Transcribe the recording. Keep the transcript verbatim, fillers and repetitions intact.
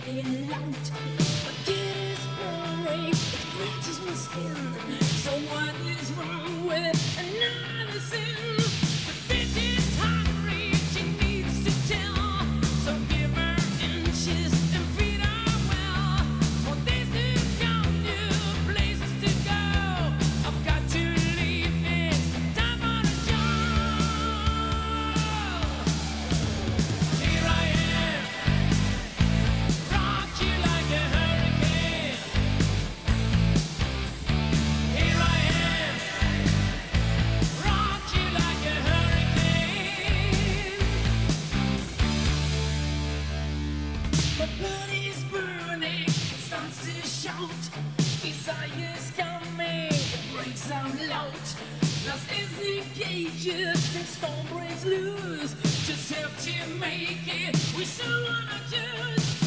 getting out. Forget his brain, it bleaches my skin. So what is wrong with another sin? The bitch is hungry, she needs to tell. So give her inches and feed her well. For this is young new places to go. I've got to leave, it's time for the show. Here I am, rock you like a hurricane. Here I am, rock you like a hurricane. My body's burning, it starts to shout. Desire's coming, it breaks out loud. Lost is the cages, and storm breaks loose. Just have to make it, we still wanna choose.